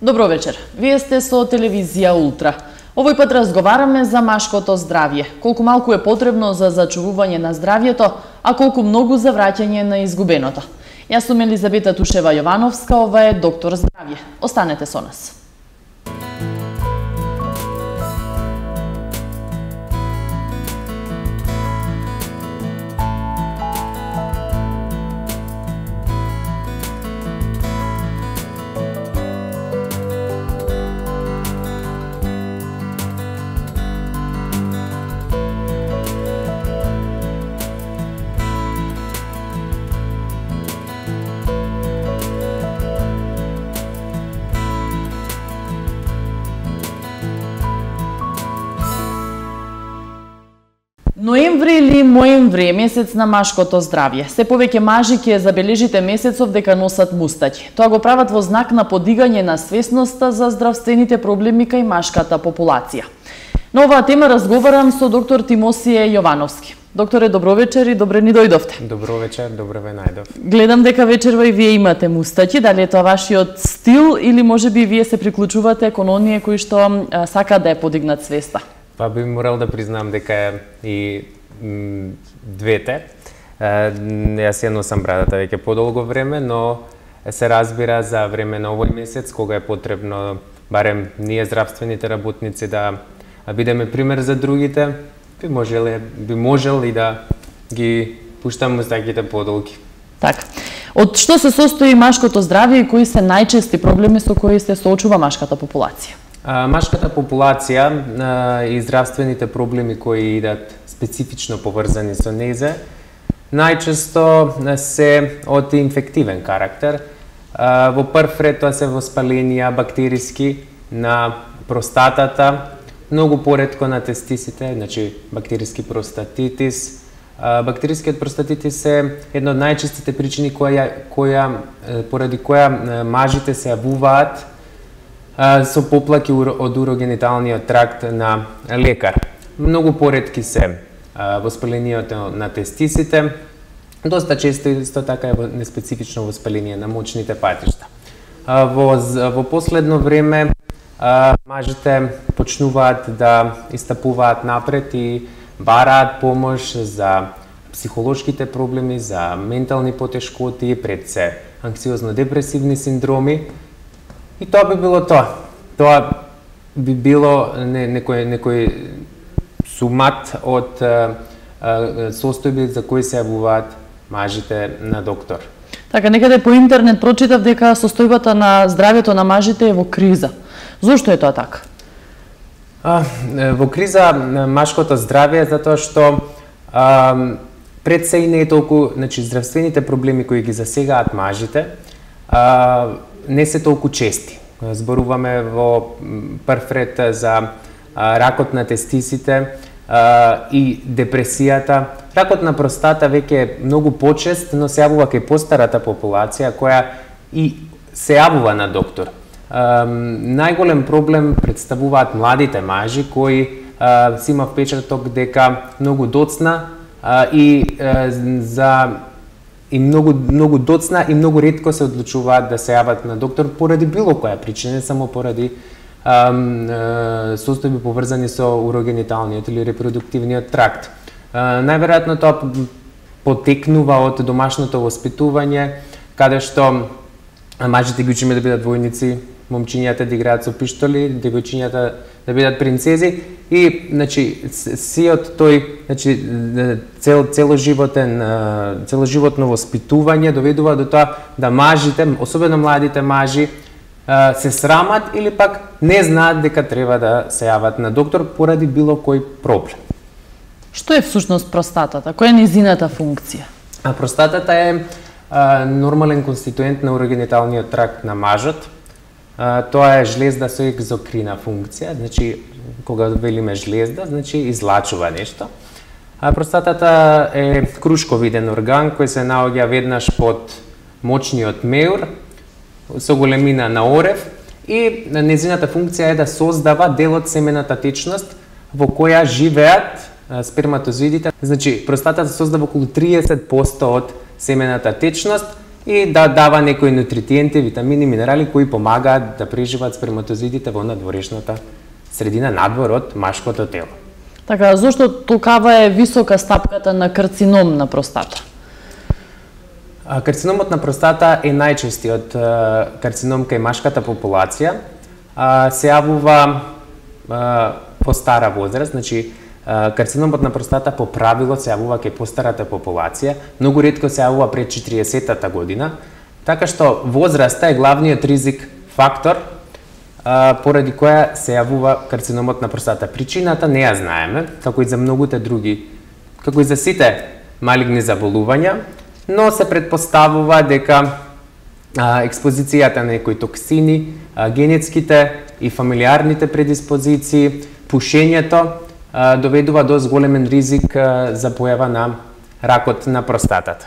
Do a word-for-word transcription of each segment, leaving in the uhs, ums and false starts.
Добро вечер. Вие сте со телевизија Ултра. Овој пат разговараме за машкото здравје. Колку малку е потребно за зачувување на здравјето, а колку многу за враќање на изгубеното. Јас сум Елизабета Тушева-Јовановска, ова е Доктор здравје. Останете со нас. Ноември или моември е месец на машкото здравје. Се повеќе мажи ќе забележите месецов дека носат мустаќи. Тоа го прават во знак на подигање на свесноста за здравствените проблеми кај машката популација. На оваа тема разговарам со доктор Тимосије Јовановски. Докторе, добро вечер и добре ни дојдовте. Добро вечер, добре ве најдов. Гледам дека вечерва и вие имате мустаќи, дали е тоа вашиот стил или можеби вие се приклучувате кон оние кои што сакаат да ја подигнат свеста? Па би морал да признам дека е и м, двете. Е, јас ја носам брадата веќе подолго време, но се разбира за време на овој месец, кога е потребно барем ние здравствените работници да бидеме пример за другите, би можеле, би можел и да ги пуштам мустаките подолги. Така. Од што се состои машкото здравје и кои се најчести проблеми со кои се соочува машката популација? А, машката популација а, и здравствените проблеми кои идат специфично поврзани со незе, најчесто се од инфективен карактер. А, во прв ред тоа се воспаленија бактериски на простатата, многу поретко на тестисите, значи бактериски простатитис. А, бактерискиот простатитис е една од најчестите причини која, која, поради која мажите се јавуваат со поплаки од урогениталниот тракт на лекар. Многу поретки се воспалението на тестисите, доста често исто така е неспецифично воспаление на мочните патишта. Во, во последно време мажите почнуваат да истапуваат напред и бараат помош за психолошките проблеми, за ментални потешкоти, пред се анксиозно-депресивни синдроми. И тоа би било тоа. Тоа би било не, некој, некој сумат од а, а, состојби за кои се јавуваат мажите на доктор. Така, некаде по интернет прочитав дека состојбата на здравјето на мажите е во криза. Зошто е тоа така? А, во криза машкото здравје затоа што а, пред се и не е толку, значи здравствените проблеми кои ги засегаат мажите, а, не се толку чести. Зборуваме во прв ред за ракот на тестисите и депресијата. Ракот на простата веќе е многу почест, но се јавува кај постарата популација која и се јавува на доктор. Најголем проблем представуваат младите мажи кои си има впечаток дека многу доцна и за и многу многу доцна и многу ретко се одлучуваат да се јават на доктор поради било која причина, не само поради ам, а, состојби поврзани со урогениталниот или репродуктивниот тракт. А, најверојатно тоа потекнува од домашното воспитување, каде што мажите ги учиме да бидат војници, момчињата да играат со пиштоли, девојчињата да бидат принцези и значи сиот тој значи цел целоживотен целоживотно воспитување доведува до тоа да мажите, особено младите мажи, се срамат или пак не знаат дека треба да се јават на доктор поради било кој проблем. Што е всушност простатата? Која е нејзината функција? А простатата е а, нормален конституент на урогениталниот тракт на мажот. А, тоа е жлезда со екзокрина функција, значи кога велиме жлезда, значи излачува нешто. А простатата е крушковиден орган кој се наоѓа веднаш под мочниот меур со големина на орев и нејзината функција е да создава дел од семената течност во која живеат сперматозоидите. Значи простатата создава околу триесет проценти од семената течност и да дава некои нутритиенти, витамини, минерали кои помагаат да преживат сперматозоидите во надворешната средина надвор од машкото тело. Така, зошто толкава е висока стапката на карцином на простата? А, карциномот на простата е најчестиот карцином кај машката популација. А, се јавува а, по стара возраст, значи а, карциномот на простата по правило се јавува кај постарата популација, многу ретко се јавува пред четириесеттата година, така што возраста е главниот ризик фактор а, поради која се јавува карциномот на простата. Причината не ја знаеме, како и за многуте други, како и за сите малигни заболувања, но се предпоставува дека а, експозицијата на некои токсини, а, генетските и фамилиарните предиспозиции, пушењето а, доведува до зголемен ризик а, за појава на ракот на простатата.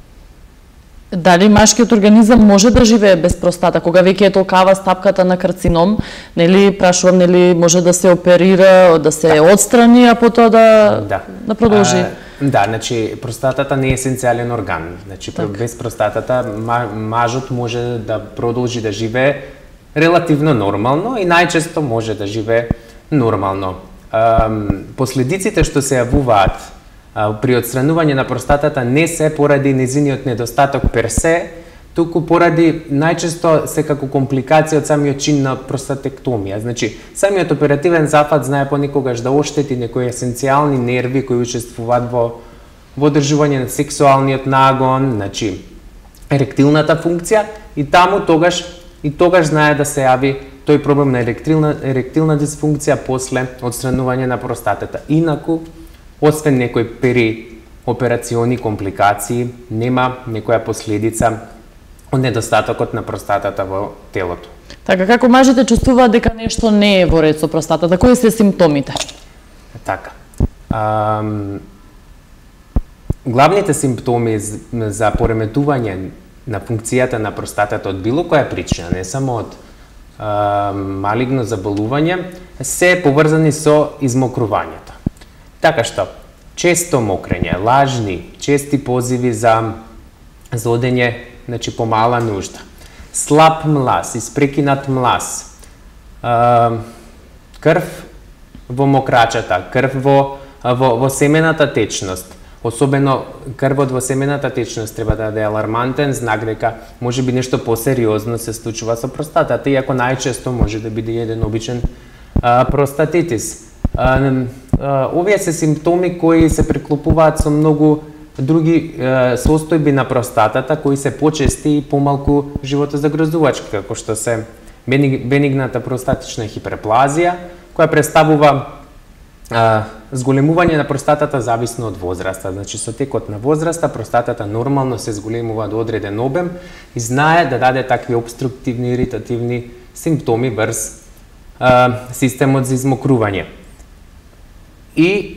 Дали машкиот организам може да живее без простата кога веќе е толкава стапката на карцином? Нели прашувам, нели може да се оперира, да се да. отстрани, а потоа да да, да продолжи? А, да, значи простатата не е есенцијален орган. Значи так. без простатата мажот може да продолжи да живее релативно нормално и најчесто може да живее нормално. Последиците што се јавуваат при отстранување на простатата не се поради незиниот недостаток персе, туку поради најчесто се како компликација од самиот чин на простатектомија. Значи, самиот оперативен запад знае понекогаш да оштети некои есенцијални нерви кои учествуваат во во одржување на сексуалниот нагон, значи еректилната функција, и таму тогаш и тогаш знае да се јави тој проблем на еректилна еректилна дисфункција после отстранување на простатата. Инаку, освен некои периоперациони компликации, нема некоја последица од недостатокот на простатата во телото. Така, како мажите чувствуваат дека нешто не е во ред со простатата, кои се симптомите? Така. А, главните симптоми за пореметување на функцијата на простатата од било која причина, не само од а, малигно заболување, се поврзани со измокрувањето. Така што, често мокрење, лажни, чести позиви за за одење, значи помала нужда, слаб млас, испрекинат млас, а, крв во мокрачата, крв во, во, во семената течност, особено крвот во семената течност треба да е алармантен знак дека може би нешто посериозно се случува со простатата, иако најчесто може да биде еден обичен а, простатитис. А, а, овие се симптоми кои се преклопуваат со многу други е, состојби на простатата кои се почести и помалку животозагрозувачки, како што се беник, бенигната простатична хиперплазија, која представува е, зголемување на простатата зависно од возраста. Значи, со текот на возраста простатата нормално се зголемува до одреден обем и знае да даде такви обструктивни иритативни симптоми врз е, системот за измокрување. И,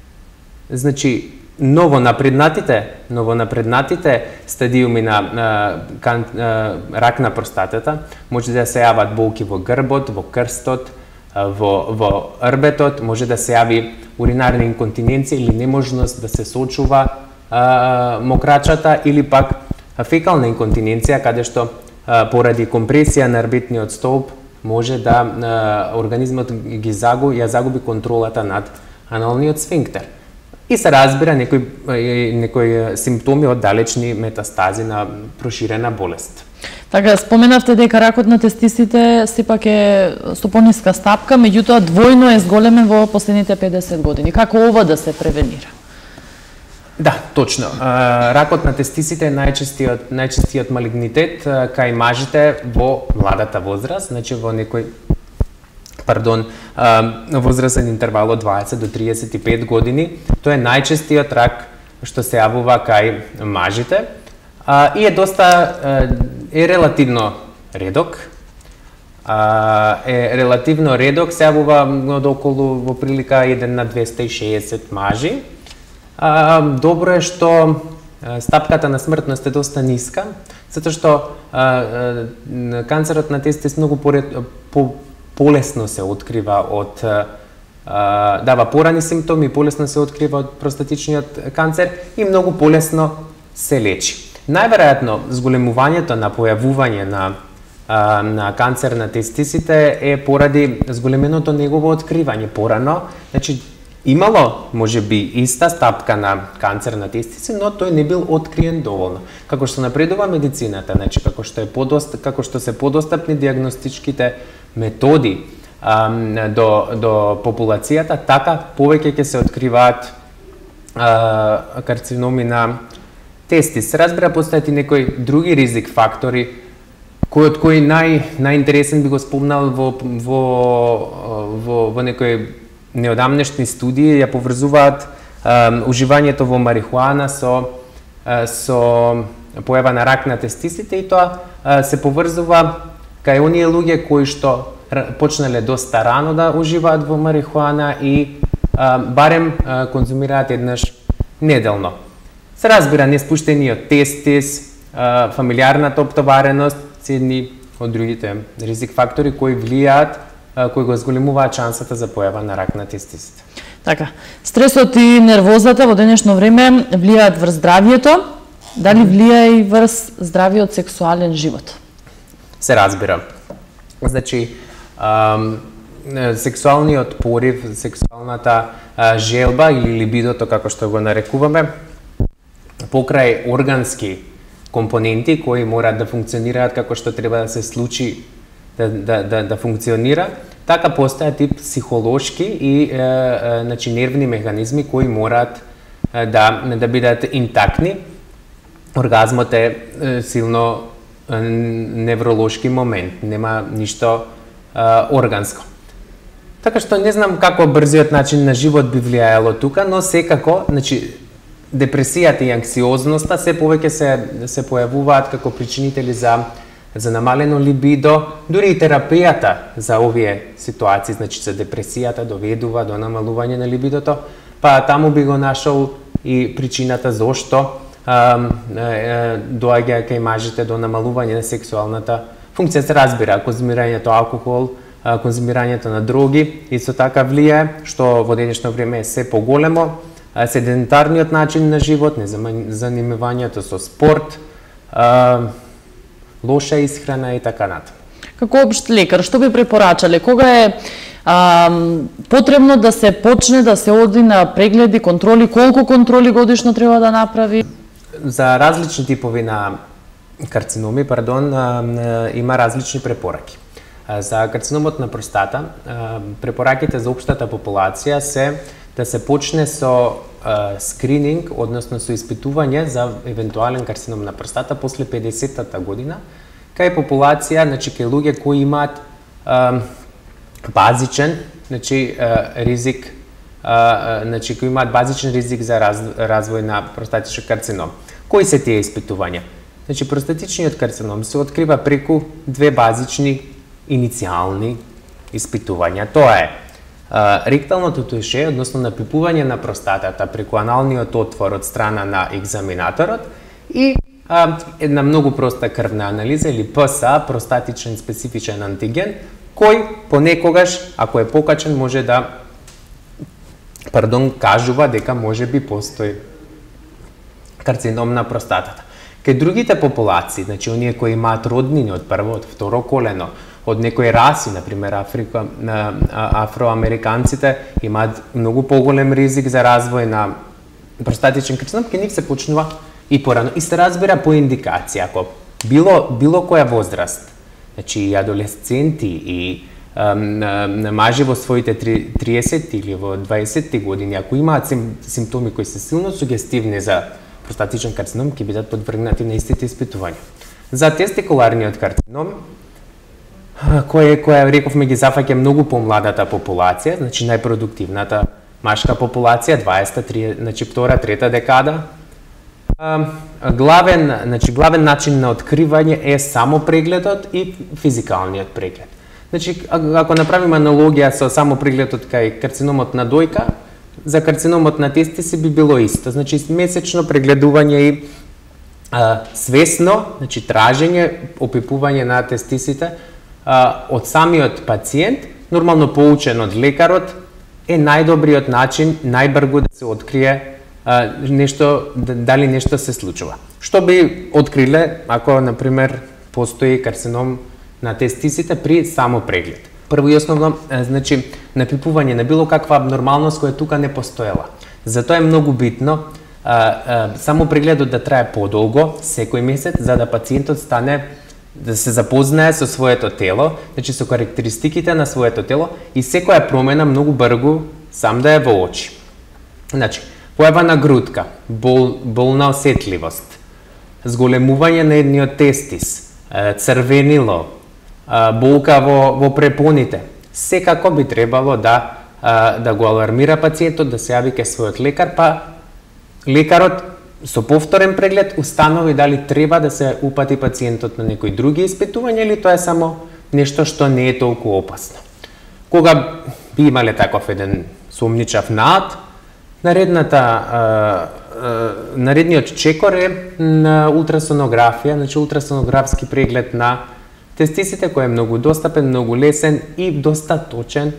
значи, новонапреднатите, новонапреднатите стадиуми на, на, кан, на рак на простатата може да се јават болки во грбот, во крстот, во, во рбетот, може да се јави уринарна инконтиненција или неможност да се сочува а, мокрачата, или пак фекална инконтиненција, каде што а, поради компресија на рбетниот столб може да а, организмот ги загуби, ја загуби контролата над аналниот сфинктер. И се разбира некои, некои симптоми од далечни метастази на проширена болест. Така, споменавте дека ракот на тестисите сепак е со пониска стапка, меѓутоа двојно е зголемен во последните педесет години. Како ова да се превенира? Да, точно. Ракот на тестисите е најчестиот, најчестиот малигнитет кај мажите во младата возраст, значи во некој пардон, возрастен интервал од дваесет до триесет и пет години. Тоа е најчестиот рак што се јавува кај мажите и е доста е релативно редок. Е релативно редок, се јавува од околу во прилика еден на двесте и шеесет мажи. Добро е што стапката на смртност е доста ниска, затоа што канцерот на тестис многу по полесно се открива од а, дава порани симптоми, полесно се открива од простатичниот канцер и многу полесно се лечи. Најверојатно зголемувањето на појавување на а, на канцер на тестисите е поради зголеменото негово откривање порано. Значи имало можеби иста стапка на канцер на тестиси, но тој не бил откриен доволно. Како што напредува медицината, значи како што е подост, како што се подостапни дијагностичките методи а, до до популацијата, така повеќе ќе се откриваат а, карциноми на тестис. Се разбира, постојат и некои други ризик фактори, кој од кои нај најинтересен би го спомнал во во во во некои неодамнешни студии ја поврзуваат а, уживањето во марихуана со а, со појава на рак на тестисите, и тоа а, се поврзува кај оние луѓе кои што почнале доста рано да уживаат во марихуана и а, барем а, конзумираат еднаш неделно. Се разбира, неспуштениот тестис, а, фамилиарната оптовареност се едни од другите ризик фактори кои влијаат, кои го зголемуваат шансата за појава на рак на тестисите. Така, стресот и нервозата во денешно време влијаат врз здравјето, дали влијае и врз здравиот сексуален живот? Се разбира. Значи, ам, сексуалниот порив, сексуалната а, желба или либидото, како што го нарекуваме, покрај органски компоненти кои мораат да функционираат како што треба да се случи да, да, да, да функционира, така постојат и психолошки и е, е, значи, нервни механизми кои мораат е, да, да бидат интактни. Оргазмот е, е силно е, невролошки момент, нема ништо е, органско. Така што не знам како брзиот начин на живот би влијаело тука, но секако, значи, депресијата и анксиозноста се повеќе се се појавуваат како причинители за за намалено либидо, дури и терапијата за овие ситуации, значи за депресијата доведува до намалување на либидото, па таму би го нашол и причината зошто а, а, доаѓа кај мажите до намалување на сексуалната функција. Се разбира, конзумирањето алкохол, а, конзумирањето на дроги исто така влијае, што во денешно време е се поголемо, седентарниот начин на живот, незанимавањето со спорт, а, лоша исхрана и така натаму. Како општ лекар, што би препорачале? Кога е а, потребно да се почне да се оди на прегледи, контроли, колку контроли годишно треба да направи? За различни типови на карциноми, пардон, а, а, има различни препораки. А, за карциномот на простата, а, препораките за општата популација се да се почне со а, скрининг, односно со испитување за евентуален карцином на простата после педесетата година, кај популација, значи кај луѓе кои имаат а, базичен, значи а, ризик, а, значи кои имаат базичен ризик за раз, развој на простатичен карцином. Кои се тие испитувања? Значи простатичниот карцином се открива преку две базични иницијални испитувања. Тоа е ректалното туше, односно напипување на простатата преку аналниот отвор од страна на екзаменаторот и а, една многу проста крвна анализа или П С А, простатичен специфичен антиген, кој понекогаш, ако е покачен, може да пардон, кажува дека може би постои карцином на простатата. Кај другите популации, значи оние кои имаат роднини од прво, од второ колено, од некои раси, например Африка, афроамериканците имаат многу поголем ризик за развој на простатичен карцином, кај нив се почнува и порано. И се разбира по индикација, ако било било која возраст, значи и адолесценти и um, мажи во своите триесет или во дваесетти години, ако имаат сим, симптоми кои се силно сугестивни за простатичен карцином, ќе бидат подвргнати на истите испитувања. За тестикуларниот карцином, кој која рековме ги зафаќа многу помладата популација, значи најпродуктивната машка популација, дваесетта, триесетта, значи втора, трета декада. Главен, значи главен начин на откривање е само прегледот и физикалниот преглед. Значи ако направиме аналогија со само прегледот кај карциномот на дојка, за карциномот на тестиси би било исто. Значи месечно прегледување и а, свесно, значи тражење, опипување на тестисите од самиот пациент, нормално поучен од лекарот, е најдобриот начин, најбрзо да се открие а, нешто, дали нешто се случува. што би откриле ако, например, постои карцином на тестисите при само преглед. Прво и основно, значи, напипување на било каква абнормалност која тука не постоела. Затоа е многу битно а, а, само прегледот да трае подолго, секој месец, за да пациентот стане да се запознае со своето тело, значи со карактеристиките на своето тело и секоја промена многу брзо сам да е во очи. Значи, појава на грудка, бол, болна осетливост, зголемување на едниот тестис, црвенило, болка во, во препоните. Секако би требало да, да го алармира пациентот, да се јави кај својот лекар, па лекарот со повторен преглед установи дали треба да се упати пациентот на некои други испитувања или тоа е само нешто што не е толку опасно. Кога би имале таков еден сумничав над, наредната наредниот чекор е на ултрасонографија, значи ултрасонографски преглед на тестисите кој е многу достапен, многу лесен и доста точен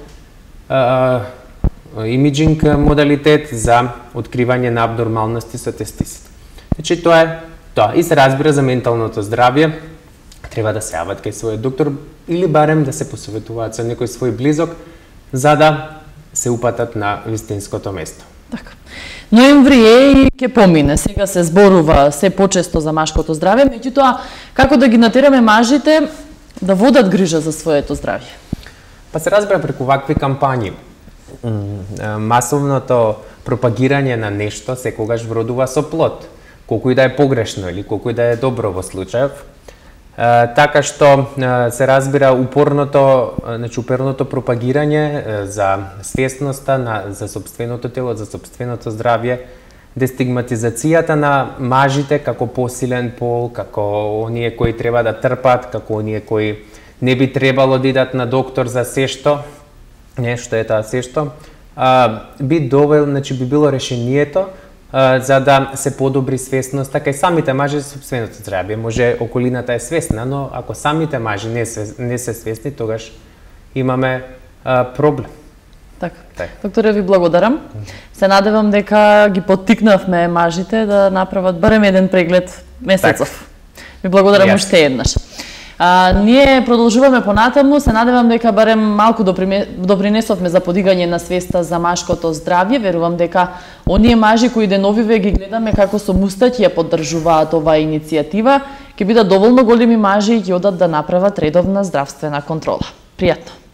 имиджинг модалитет за откривање на абнормалности со тестисите. Значи тоа е тоа. И се разбира за менталното здравје, треба да се јават кај својот доктор или барем да се посоветуваат со некој свој близок за да се упатат на вистинското место. Така. Ноември е и ќе помине. Сега се зборува се почесто за машкото здравје, меѓутоа како да ги натераме мажите да водат грижа за своето здравје? Па се разбира преку вакви кампањи. Масовното пропагирање на нешто секогаш вродува со плод, колку и да е погрешно или колку и да е добро во случајов. Така што се разбира упорното, значи упорното пропагирање за свесноста на за сопственото тело, за сопственото здравје, дестигматизацијата на мажите како посилен пол, како оние кои треба да трпат, како оние кои не би требало да идат на доктор за сешто, нешто е тоа сешто, би довел, значи би било решението за да се подобри свесноста кај самите мажи за сопственото здравје. Може околината е свесна, но ако самите мажи не се не се свесни, тогаш имаме а, проблем. Така. Так. Докторе, ви благодарам. Se надевам дека ги поттикнавме мажите да направат барем еден преглед месецов. Ви благодарам уште еднаш. А, ние продолжуваме понатаму, се надевам дека барем малку допринесовме за подигање на свеста за машкото здравје. Верувам дека оние мажи кои деновиве ги гледаме како со мустаќи ја поддржуваат оваа иницијатива, ќе бидат доволно големи мажи и ќе одат да направат редовна здравствена контрола. Пријатно!